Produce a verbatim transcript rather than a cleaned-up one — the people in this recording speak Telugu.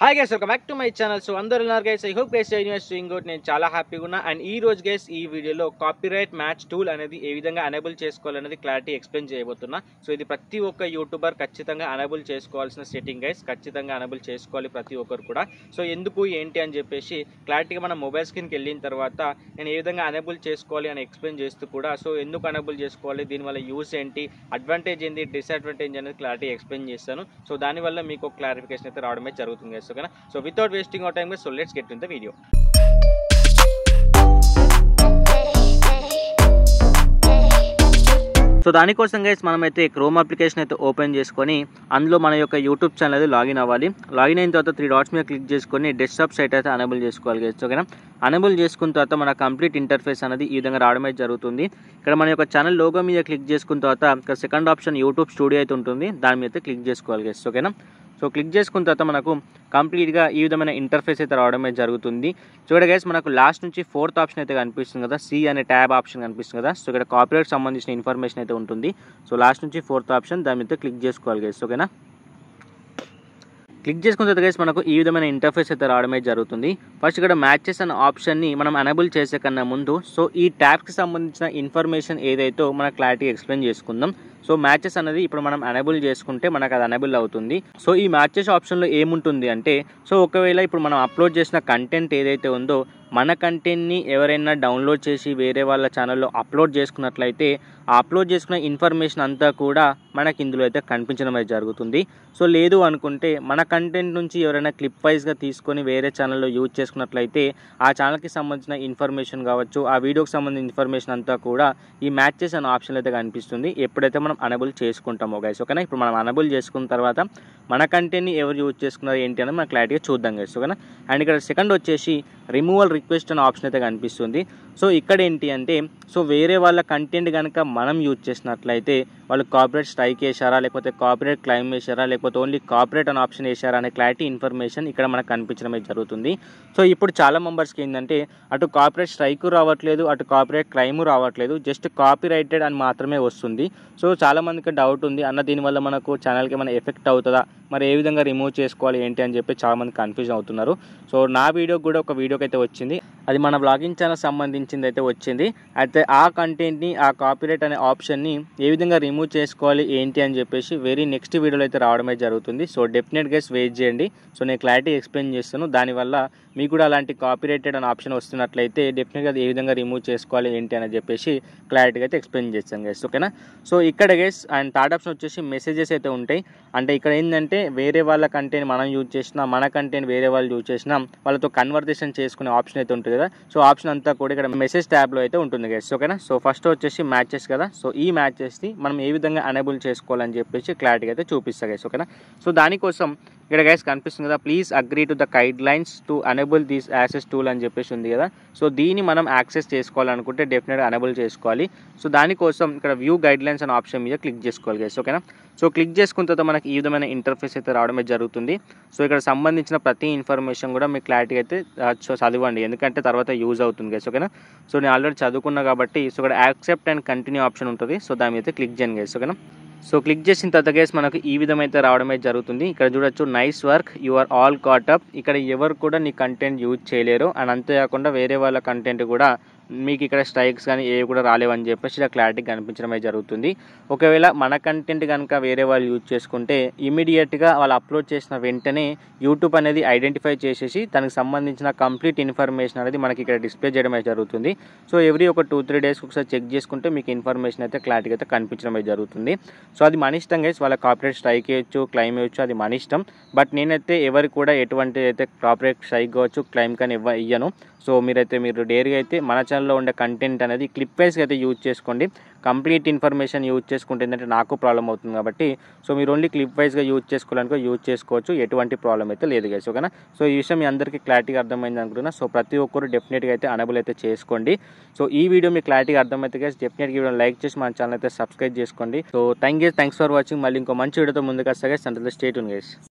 Hi guys, welcome back to my channel. So అందరూ ఉన్నారు guys. I hope guys universe doing good. నేను చాలా హ్యాపీగా ఉన్నా. అండ్ ఈ రోజు గైస్ ఈ వీడియోలో కాపీరైట్ మ్యాచ్ టూల్ అనేది ఏ విధంగా ఎనేబుల్ చేసుకోవాలనేది క్లారిటీ ఎక్స్ప్లెయిన్ చేయబోతున్నా. సో ఇది ప్రతి ఒక్క యూట్యూబర్ ఖచ్చితంగా ఎనేబుల్ చేసుకోవాల్సిన సెట్టింగ్ గైస్. ఖచ్చితంగా ఎనేబుల్ చేసుకోవాలి ప్రతి ఒక్కరు కూడా. సో ఎందుకు ఏంటి అని చెప్పేసి క్లారిటీగా మన మొబైల్ స్క్రీన్కి వెళ్ళిన తర్వాత నేను ఏ విధంగా ఎనేబుల్ చేసుకోవాలి అని ఎక్స్ప్లెయిన్ చేస్తూ కూడా సో ఎందుకు ఎనేబుల్ చేసుకోవాలి, దీనివల్ల యూస్ ఏంటి, అడ్వాంటేజ్ ఏంటి, డిసడ్వాంటేజ్ అనేది క్లారిటీ ఎక్స్ప్లెయిన్ చేస్తాను. సో దానివల్ల మీకు ఒక క్లారిఫికేషన్ అయితే రావడమే జరుగుతుంది గైస్. ఓకేనా? So without wasting our time guys, so let's get into the video. So దానికోసం గైస్ మనమైతే క్రోమ్ అప్లికేషన్ అయితే ఓపెన్ చేసుకొని అందులో మన యొక్క యూట్యూబ్ ఛానల్ అయితే లాగిన్ అవ్వాలి. లాగిన్ అయిన తర్వాత త్రీ డాట్స్ మీద క్లిక్ చేసుకొని డెస్క్టాప్ సైట్ అయితే ఎనేబుల్ చేసుకోవాలి గైస్. ఓకేనా? ఎనేబుల్ చేసుకున్న తర్వాత మన కంప్లీట్ ఇంటర్ఫేస్ అనేది ఈ విధంగా రావడమే జరుగుతుంది. ఇక్కడ మన యొక్క ఛానల్ లోగో మీద క్లిక్ చేసుకున్న తర్వాత ఇక్కడ సెకండ్ ఆప్షన్ యూట్యూబ్ స్టూడియో అయితే ఉంటుంది, దాని మీద అయితే క్లిక్ చేసుకోవాలి గైస్. ఓకేనా? సో క్లిక్ చేసుకున్న తర్వాత మనకు కంప్లీట్గా ఈ విధమైన ఇంటర్ఫేస్ అయితే రావడమే జరుగుతుంది. చూడ గైస్ మనకు లాస్ట్ నుంచి ఫోర్త్ ఆప్షన్ అయితే కనిపిస్తుంది కదా, సి అనే ట్యాబ్ ఆప్షన్ కనిపిస్తుంది కదా. సో ఇక్కడ కాపీరైట్ సంబంధించిన ఇన్ఫర్మేషన్ అయితే ఉంటుంది. సో లాస్ట్ నుంచి ఫోర్త్ ఆప్షన్ దాని మీద క్లిక్ చేసుకోవాలి గైస్. ఓకేనా? క్లిక్ చేసుకున్న తర్వాత గైస్ మనకు ఈ విధమైన ఇంటర్ఫేస్ అయితే రావడమే జరుగుతుంది. ఫస్ట్ ఇక్కడ మ్యాచెస్ అనే ఆప్షన్ని మనం ఎనేబుల్ చేసే కన్నా ముందు సో ఈ ట్యాబ్కి సంబంధించిన ఇన్ఫర్మేషన్ ఏదైతే మన క్లారిటీ ఎక్స్ప్లెయిన్ చేసుకుందాం. సో మ్యాచెస్ అనేది ఇప్పుడు మనం ఎనేబుల్ చేసుకుంటే మనకు అది ఎనేబుల్ అవుతుంది. సో ఈ మ్యాచెస్ ఆప్షన్లో ఏముంటుంది అంటే సో ఒకవేళ ఇప్పుడు మనం అప్లోడ్ చేసిన కంటెంట్ ఏదైతే ఉందో మన కంటెంట్ని ఎవరైనా డౌన్లోడ్ చేసి వేరే వాళ్ళ ఛానల్లో అప్లోడ్ చేసుకున్నట్లయితే ఆ అప్లోడ్ చేసుకున్న ఇన్ఫర్మేషన్ అంతా కూడా మనకి ఇందులో అయితే కనిపించడం అయితే జరుగుతుంది. సో లేదు అనుకుంటే మన కంటెంట్ నుంచి ఎవరైనా క్లిప్ వైజ్గా తీసుకొని వేరే ఛానల్లో యూజ్ చేసుకున్నట్లయితే ఆ ఛానల్కి సంబంధించిన ఇన్ఫర్మేషన్ కావచ్చు, ఆ వీడియోకి సంబంధించిన ఇన్ఫర్మేషన్ అంతా కూడా ఈ మ్యాచెస్ అనే ఆప్షన్ అయితే కనిపిస్తుంది ఎప్పుడైతే మనం ఎనేబుల్ చేసుకుంటామో గైస్. ఓకేనా? ఇప్పుడు మనం ఎనేబుల్ చేసుకున్న తర్వాత మన కంటెంట్ని ఎవరు యూజ్ చేసుకున్నారు ఏంటి అనేది మనం క్లారిటీగా చూద్దాం గైస్. ఓకేనా? అండ్ ఇక్కడ సెకండ్ వచ్చేసి రిమూవల్ రిక్వెస్ట్ అనే ఆప్షన్ అయితే కనిపిస్తుంది. సో ఇక్కడ ఏంటి అంటే సో వేరే వాళ్ళ కంటెంట్ కనుక మనం యూజ్ చేసినట్లయితే వాళ్ళు కాపీరైట్ స్ట్రైక్ వేసారా, లేకపోతే కాపీరైట్ క్లైమ్ వేసారా, లేకపోతే ఓన్లీ కాపీరైట్ అనే ఆప్షన్ వేసారా అనే క్లారిటీ ఇన్ఫర్మేషన్ ఇక్కడ మనకు కనిపించడమే జరుగుతుంది. సో ఇప్పుడు చాలా మెంబర్స్కి ఏంటంటే అటు కాపీరైట్ స్ట్రైక్ రావట్లేదు, అటు కాపీరైట్ క్లైమ్ రావట్లేదు, జస్ట్ కాపీరైటెడ్ అని మాత్రమే వస్తుంది. సో చాలా మందికి డౌట్ ఉంది అన్న దీనివల్ల మనకు ఛానల్కి ఏమైనా ఎఫెక్ట్ అవుతుందా, మరి ఏ విధంగా రిమూవ్ చేసుకోవాలి ఏంటి అని చెప్పి చాలామంది కన్ఫ్యూజన్ అవుతున్నారు. సో నా వీడియోకి కూడా ఒక వీడియోకి అయితే వచ్చింది, అది మన బ్లాగింగ్ ఛానల్ సంబంధించింది అయితే వచ్చింది. అయితే ఆ కంటెంట్ని ఆ కాపీరైట్ అనే ఆప్షన్ని ఏ విధంగా రిమూవ్ చేసుకోవాలి ఏంటి అని చెప్పేసి వెరీ నెక్స్ట్ వీడియోలో అయితే రావడమే జరుగుతుంది. సో డెఫినెట్గా వెయిట్ చేయండి. సో నేను క్లారిటీ ఎక్స్ప్లెయిన్ చేస్తాను. దానివల్ల మీకు కూడా అలాంటి కాపీరైటెడ్ అనే ఆప్షన్ వస్తున్నట్లయితే డెఫినెట్గా అది ఏ విధంగా రిమూవ్ చేసుకోవాలి ఏంటి అని చెప్పేసి క్లారిటీగా అయితే ఎక్స్ప్లెయిన్ చేస్తాను గైస్. ఓకేనా? సో ఇక్కడ గైస్ అండ్ థర్డ్ ఆప్షన్ వచ్చేసి మెసేజెస్ అయితే ఉంటాయి. అంటే ఇక్కడ ఏంటంటే వేరే వాళ్ళ కంటెంట్ మనం యూజ్ చేసినా, మన కంటెంట్ వేరే వాళ్ళు యూజ్ చేసినా వాళ్ళతో కన్వర్జేషన్ చేసుకునే ఆప్షన్ అయితే ఉంటుంది కదా. సో ఆప్షన్ అంతా కూడా ఇక్కడ మెసేజ్ ట్యాబ్లో అయితే ఉంటుంది గైస్. ఓకేనా? సో ఫస్ట్ వచ్చేసి మ్యాచెస్ కదా. సో ఈ మ్యాచెస్ని మనం ఏ విధంగా ఎనేబుల్ చేసుకోవాలని చెప్పేసి క్లారిటీగా అయితే చూపిస్తా గైస్. ఓకేనా? సో దానికోసం ఇక్కడ గైస్ కనిపిస్తుంది కదా, please agree to the guidelines to enable this access tool అని చెప్పేసి ఉంది కదా. సో దీన్ని మనం యాక్సెస్ చేసుకోవాలనుకుంటే డెఫినెట్గా ఎనేబుల్ చేసుకోవాలి. సో దానికోసం ఇక్కడ వ్యూ గైడ్ లైన్స్ అనే ఆప్షన్ మీద క్లిక్ చేసుకోవాలి గైస్. ఓకేనా? సో క్లిక్ చేసుకున్న తర్వాత మనకి ఈ విధమైన ఇంటర్ఫేస్ అయితే రావడమే జరుగుతుంది. సో ఇక్కడ సంబంధించిన ప్రతి ఇన్ఫర్మేషన్ కూడా మీకు క్లారిటీ అయితే చదవండి, ఎందుకంటే తర్వాత యూజ్ అవుతుంది గైస్. ఓకేనా? సో నేను ఆల్రెడీ చదువుకున్నా కాబట్టి సో ఇక్కడ యాక్సెప్ట్ అండ్ కంటిన్యూ ఆప్షన్ ఉంటుంది. సో దాని మీద క్లిక్ చేయండి గైస్. ఓకేనా? సో క్లిక్ చేసిన తర్వాత గైస్ మనకు ఈ విధమైతే రావడమే జరుగుతుంది. ఇక్కడ చూడొచ్చు nice work, you are all caught up. ఇక్కడ ఎవరు కూడా నీ కంటెంట్ యూజ్ చేయలేరు. అండ్ అంతేకాకుండా వేరే వాళ్ళ కంటెంట్ కూడా మీకు ఇక్కడ స్ట్రైక్స్ కానీ ఏవి కూడా రాలేవని చెప్పేసి ఇలా క్లారిటీ కనిపించడమే జరుగుతుంది. ఒకవేళ మన కంటెంట్ కనుక వేరే వాళ్ళు యూజ్ చేసుకుంటే ఇమీడియట్గా వాళ్ళు అప్లోడ్ చేసిన వెంటనే యూట్యూబ్ అనేది ఐడెంటిఫై చేసేసి దానికి సంబంధించిన కంప్లీట్ ఇన్ఫర్మేషన్ అనేది మనకి ఇక్కడ డిస్ప్లే చేయడమే జరుగుతుంది. సో ఎవ్రీ ఒక టూ త్రీ డేస్కి ఒకసారి చెక్ చేసుకుంటే మీకు ఇన్ఫర్మేషన్ అయితే క్లారిటీగా అయితే కనిపించడమే జరుగుతుంది. సో అది మన ఇష్టం గైస్, వాళ్ళ కాపీరైట్ స్ట్రైక్ వేయచ్చు, క్లైమ్ వేయచ్చు, అది మన ఇష్టం. బట్ నేనైతే ఎవరికి కూడా ఎటువంటి అయితే కాపీరైట్ స్ట్రైక్ కావచ్చు, క్లైమ్ కానీ ఇవ్వ ఇయ్యను. సో మీరైతే మీరు డైరీగా అయితే మన ఛానల్లో ఉండే కంటెంట్ అనేది క్లిప్ వైజ్గా అయితే యూజ్ చేసుకోండి. కంప్లీట్ ఇన్ఫర్మేషన్ యూజ్ చేసుకుంటే ఏంటంటే నాకు ప్రాబ్లం అవుతుంది కాబట్టి సో మీరు ఓన్లీ క్లిప్ వైజ్గా యూజ్ చేసుకోవాలనుకో యూజ్ చేసుకోవచ్చు, ఎటువంటి ప్రాబ్లం అయితే లేదు గైస్. ఓకేనా? సో ఈ విషయం మీ అందరికీ క్లారిటీగా అర్థమైంది అనుకుంటున్నా. సో ప్రతి ఒక్కరు డెఫినెట్గా అయితే ఎనేబుల్ అయితే చేసుకోండి. సో ఈ వీడియో మీకు క్లారిటీగా అర్థమైతే గైస్ డెఫినెట్గా వీడియో లైక్ చేసి మన ఛానల్ అయితే సబ్స్క్రైబ్ చేసుకోండి. So thank you thanks for watching. మళ్ళీ ఇంకో మంచి వీడియోతో ముందుకు వస్తా గైస్. అంటూ స్టే ట్యూన్ గైస్.